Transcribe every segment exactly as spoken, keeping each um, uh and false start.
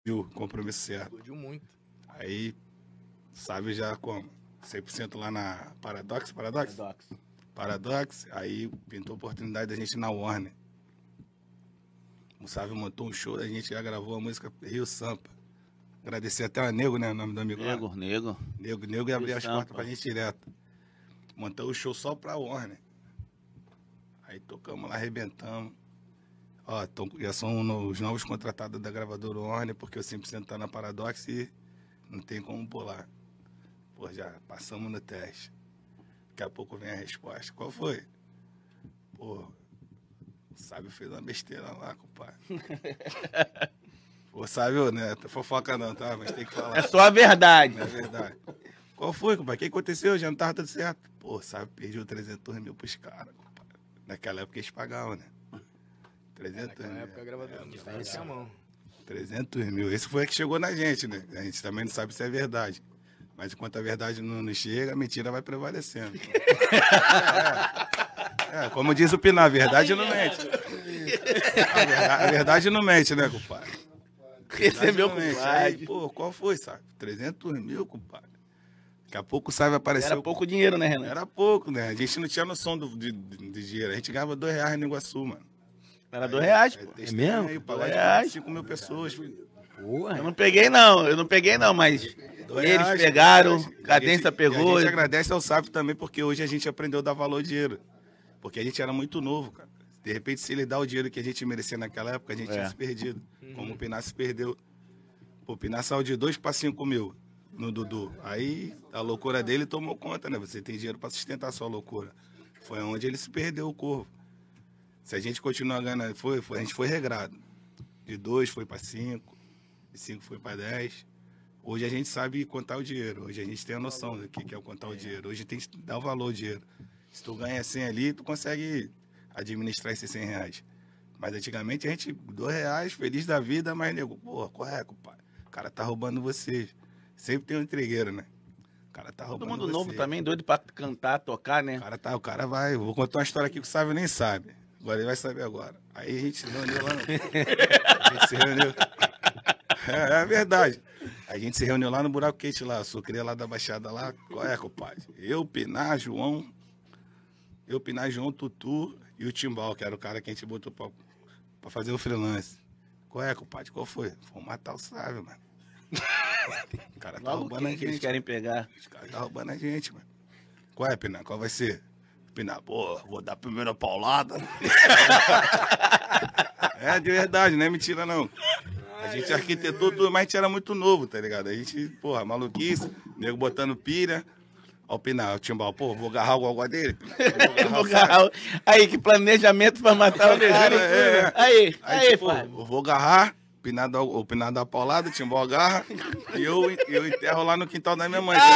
compromisso certo. Explodiu muito. Aí, sabe já como? cem por cento lá na Paradox, Paradox? Paradox. Paradox, aí pintou a oportunidade da gente na Warner. O Sávio montou um show, a gente já gravou a música Rio Sampa. Agradecer até o Nego, né, o nome do amigo lá. Nego, nego. Nego, Nego e abrir as Sampa. portas pra gente direto. Montamos o show só pra Warner. Aí tocamos lá, arrebentamos. Ó, tão, já são no- os novos contratados da gravadora Warner, porque o cem por cento tá na Paradox e não tem como pular. Pô, já passamos no teste. Daqui a pouco vem a resposta. Qual foi? Pô, o Sábio fez uma besteira lá, compadre. Pô, Sábio, né? Fofoca não, tá? Mas tem que falar. É só a verdade. Não é verdade. Qual foi, compadre? O que aconteceu? Já não tava tudo certo. Pô, Sábio perdeu trezentos mil pros caras, compadre. Naquela época eles pagavam, né? trezentos Naquela mil. época a gravadora não É, estava sem a mão. trezentos mil. Esse foi a que chegou na gente, né? A gente também não sabe se é verdade. Mas enquanto a verdade não, não chega, a mentira vai prevalecendo. É, é, como diz o Pinar, a verdade não mente. A verdade, a verdade não mente, né, compadre? Esse é meu Não mente. compadre. Aí, pô, qual foi, sabe? trezentos mil, compadre. Daqui a pouco o Sábio apareceu. Era pouco dinheiro, né, Renan? Era pouco, né? A gente não tinha noção do, de, de, de dinheiro. A gente ganhava dois reais no Iguaçu, mano. Era dois reais, pô. É mesmo? Aí, o Dois pagode reais. de cinco mil pessoas, filho. Eu não peguei, não. Eu não peguei, não, mas Dois eles reais, pegaram, dois reais. Cadência E a gente- pegou. E a gente agradece ao Sábio também, porque hoje a gente aprendeu a dar valor ao dinheiro. Porque a gente era muito novo, cara. De repente, se ele dá o dinheiro que a gente merecia naquela época, a gente É. tinha se perdido. Como o Pinar se perdeu. Pô, o Pinar saiu de dois para cinco mil no Dudu. Aí a loucura dele tomou conta, né? Você tem dinheiro para sustentar a sua loucura. Foi onde ele se perdeu o corvo. Se a gente continuar ganhando, foi, foi, a gente foi regrado. De dois foi para cinco, de cinco foi para dez. Hoje a gente sabe contar o dinheiro. Hoje a gente tem a noção do que que é o contar o dinheiro. Hoje tem que dar o valor ao dinheiro. Se tu ganha cem ali, tu consegue administrar esses cem reais. Mas antigamente a gente, dois reais, feliz da vida, mas nego, pô, correto, pai. O cara tá roubando vocês. Sempre tem um entregueiro, né? O cara tá Todo roubando mundo vocês. novo também, doido pra cantar, tocar, né? O cara, tá, o cara vai. Vou contar uma história aqui que o Sávio nem sabe. Agora ele vai saber agora. Aí a gente se reuniu lá no... A gente se reuniu. É, é verdade. A gente se reuniu lá no Buraco Quente lá, a sucria lá da Baixada lá. Qual é, compadre? Eu, Pinar, João. Eu, Pinar, João, Tutu e o Timbal, que era o cara que a gente botou pra, pra fazer o freelance. Qual é, compadre? Qual foi? Vamos matar o Sávio, mano. O cara tá Logo roubando quem a que eles gente. querem pegar? Os caras tá roubando a gente, mano. Qual é, Pinar? Qual vai ser? Pinar, pô, vou dar a primeira paulada. É de verdade, não é mentira não. A gente arquitetou tudo, mas a gente era muito novo, tá ligado? A gente, porra, maluquice, nego botando pilha. Ó o Pinar, o Timbal, pô, vou agarrar o gogó dele. Eu vou agarrar. Aí, que planejamento pra matar o cara. É, é. Aí, Aí, aí, tipo, Fábio. eu vou agarrar, o Pinar dá, o Pinar dá a paulada, o Timbal agarra, e eu, eu enterro lá no quintal da minha mãe.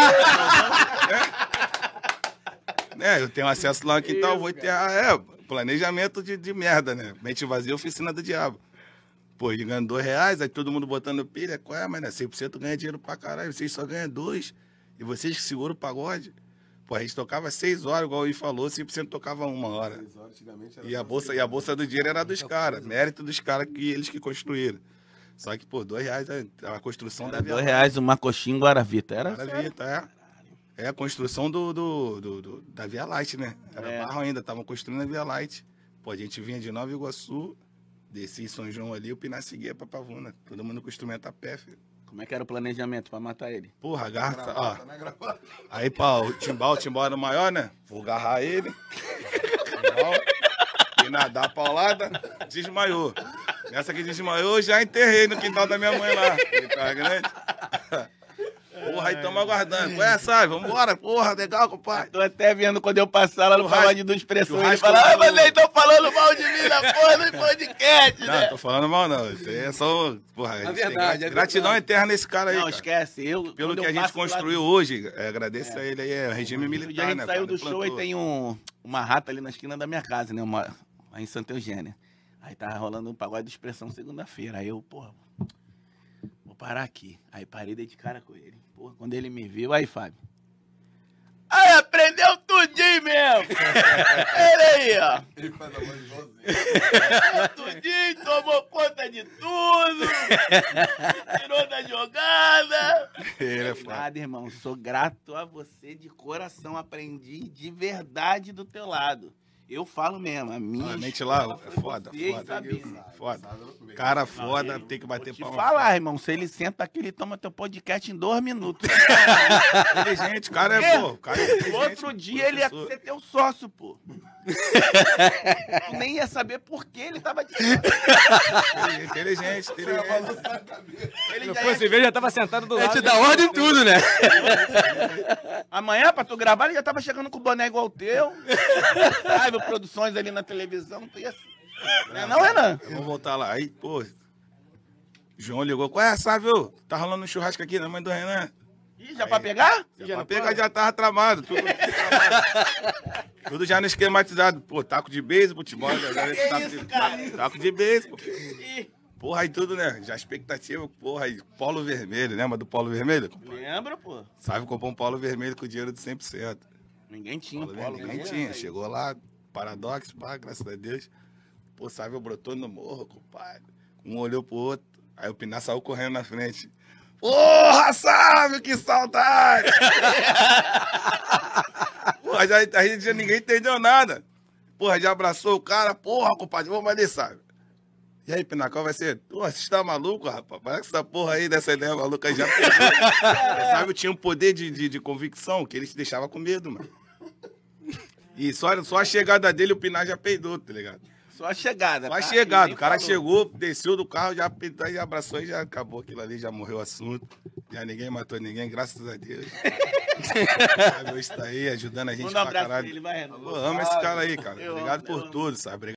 É, eu tenho acesso lá no quintal, vou enterrar. É, planejamento de, de merda, né? Mente vazia, oficina do diabo. Pô, ele ganhando dois reais, aí todo mundo botando pilha. Qual é, mas né? cem por cento ganha dinheiro pra caralho, vocês só ganham dois. E vocês que seguram o pagode. Pô, a gente tocava seis horas, igual o I falou, cem por cento tocava uma hora. E a bolsa, e a bolsa do dinheiro era dos caras, mérito dos caras que eles que construíram. Só que, pô, dois reais é a construção da Via Dois reais uma coxinha em Guaravita. Era sério. Guaravita, é. É a construção do, do, do, do- da Via Light, né? Era É. barro ainda, estavam construindo a Via Light. Pô, a gente vinha de Nova Iguaçu, descia em São João ali, o Pinar seguia pra Pavuna. Todo mundo com instrumento a pé, filho. Como é que era o planejamento pra matar ele? Porra, agarra, ó. Aí, pá, o Timbal, o Timbal era o maior, né? Vou agarrar ele. Timbal, Pinar dá a paulada, desmaiou. Nessa que desmaiou, eu já enterrei no quintal da minha mãe lá. Ele tava grande. Porra, aí tamo aguardando. Qual é, sabe? Vambora, porra, legal, compadre. Tô até vendo quando eu passar lá no Churrasco- pagode do Expressão, ele churrasco fala, ah, do- mas eles tão falando mal de mim na porra do podcast, Não, né? tô falando mal, não. Isso aí é só. Porra, a gente tem verdade, gra- é gratidão verdade. eterna nesse cara aí. Não, cara. esquece. Eu, Pelo quando que eu a gente passo lá- construiu hoje, é, agradeço a ele aí, é regime Um dia militar, a gente né? saiu cara? do show e Plantou. tem um, uma rata ali na esquina da minha casa, né? Uma, lá em Santa Eugênia. Aí tava rolando um pagode de Expressão segunda-feira. Aí eu, porra, vou parar aqui. Aí parei, dei de cara com ele. Porra, quando ele me viu, aí, Fábio. Aí aprendeu tudinho mesmo! Ele aí, ó. Ele faz a voz igualzinho. Tudinho, tomou conta de tudo. Tirou da jogada. Ele é foda. Nada, irmão. Sou grato a você de coração. Aprendi de verdade do teu lado. Eu falo mesmo, a minha. A mente lá é foda, Vocês foda. sabiam. Foda. Cara foda, tem que bater Vou te palma. falar, irmão. Se ele senta aqui, ele toma teu podcast em dois minutos. Inteligente, o cara é, É. pô. O cara é inteligente. Outro dia ele ia professor. ser teu sócio, pô. Tu nem ia saber por que ele tava te Inteligente, inteligente. Ele Se já fosse ia... ver, já tava sentado do É lado. te dar ordem em tudo, né? Amanhã, pra tu gravar, ele já tava chegando com o boné igual o teu. Ai, meu, produções ali na televisão. Tu ia... Não é não, Renan? Eu vou voltar lá. Aí, pô. João ligou. Qual é, Sávio? Tá rolando um churrasco aqui na mãe do Renan. Ih, já pra pegar? Já pra pegar já tava tramado. Tudo, tramado. Tudo já no esquematizado. Pô, taco de beisebol, futebol. Já, Que taco, isso, de, cara? taco de beisebol. Ih, Porra, aí tudo, né? Já expectativa, porra, aí. Polo vermelho, lembra do polo vermelho? lembra, pô? Sávio comprou um polo vermelho com dinheiro de cem por cento. Ninguém tinha Polo polo. vermelho, ninguém tinha. Chegou lá, paradoxo, pá, graças a Deus. Pô, Sávio brotou no morro, compadre. Um olhou pro outro. Aí o Pinar saiu correndo na frente. Porra, Sávio, que saudade! Porra, já, a gente já ninguém entendeu nada. Porra, já abraçou o cara. Porra, compadre, vamos ali, Sávio. E aí, Pinar, qual vai ser? Porra, você tá maluco, rapaz? Parece que essa porra aí, dessa ideia maluca aí já pegou. Sávio tinha um poder de, de, de convicção que ele te deixava com medo, mano. E só, só a chegada dele, o Pinar já peidou, tá ligado? Só a chegada. Só a tá? chegada. Ninguém O cara falou. chegou, desceu do carro, já peidou, já abraçou e já acabou aquilo ali, já morreu o assunto. Já ninguém matou ninguém, graças a Deus. Sávio está aí, ajudando a gente Manda um pra abraço caralho. pra ele, vai, Renan. Pô, amo esse cara aí, cara. Eu Obrigado amo, por eu amo. tudo, sabe?